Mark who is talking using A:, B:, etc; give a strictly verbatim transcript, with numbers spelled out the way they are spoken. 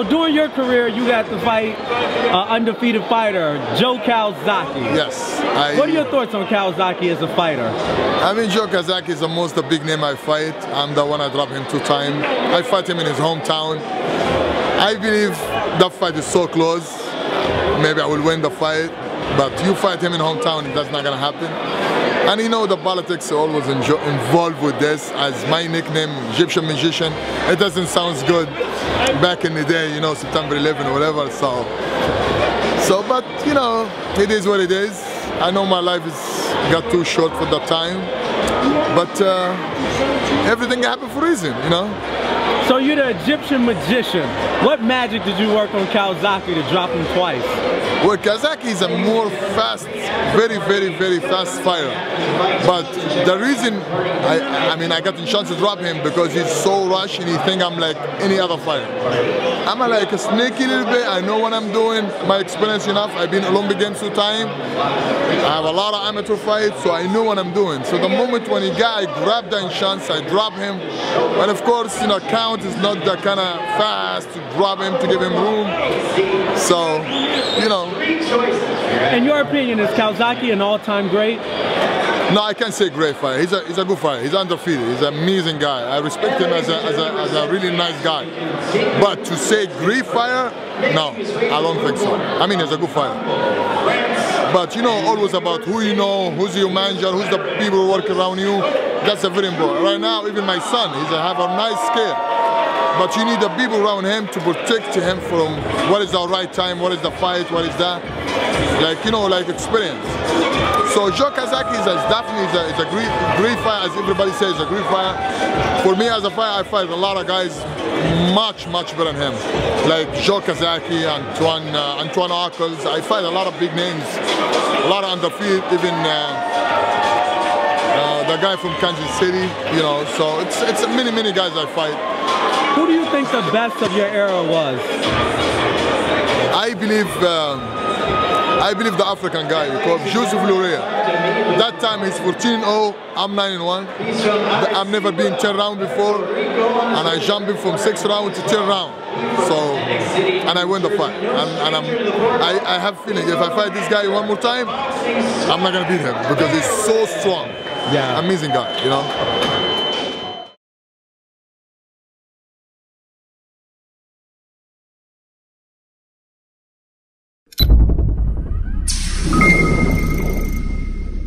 A: So during your career, you got to fight uh, undefeated fighter Joe Calzaghe.
B: Yes. I,
A: what are your thoughts on Calzaghe as a fighter?
B: I mean, Joe Calzaghe is the most the big name I fight. I'm the one I drop him two times. I fight him in his hometown. I believe that fight is so close. Maybe I will win the fight, but you fight him in hometown, that's not gonna happen. And you know the politics are always involved with this. As my nickname, Egyptian Magician, it doesn't sound good back in the day, you know, September eleventh or whatever. So, so, but you know, it is what it is. I know my life is got too short for that time, but uh, everything happened for a reason, you know.
A: So you're the Egyptian Magician. What magic did you work on Calzaghe to drop him twice?
B: Well, Calzaghe is a more fast, very, very, very fast fighter. But the reason, I, I mean, I got the chance to drop him because he's so rushed and he think I'm like any other fighter. I'm a, like a sneaky little bit. I know what I'm doing. My experience enough. I've been Olympic Games two times. I have a lot of amateur fights, so I know what I'm doing. So the moment when he got, I grabbed that chance, I drop him. And of course, you know, count is not that kind of fast to drop him, to give him room. So, you know.
A: In your opinion, is Calzaghe an all-time great?
B: No, I can't say great fighter. He's a, he's a good fighter. He's undefeated. He's an amazing guy. I respect him as a, as a, as a really nice guy. But to say great fighter, no, I don't think so. I mean, he's a good fighter. But you know, always about who you know, who's your manager, who's the people who work around you. That's a very important. Right now, even my son, he's a, have a nice skill. But you need the people around him to protect him from what is the right time, what is the fight, what is that. Like, you know, like experience. So Joe Calzaghe is a, definitely is a, is a great, great fighter, as everybody says, a great fighter. For me as a fighter, I fight a lot of guys much, much better than him. Like Joe Calzaghe, Antoine, uh, Antoine Arcos. I fight a lot of big names, a lot of undefeated, even uh, uh, the guy from Kansas City, you know. So it's, it's many, many guys I fight.
A: Who do you think the best of your era was?
B: I believe, um, I believe the African guy called Joseph Lorea. That time he's fourteen and oh, I'm nine and one. I've never been ten rounds before, and I jumped him from six round to ten round. So, and I win the fight. And, and I'm, I, I have a feeling if I fight this guy one more time, I'm not gonna beat him because he's so strong.
A: Yeah,
B: amazing guy, you know.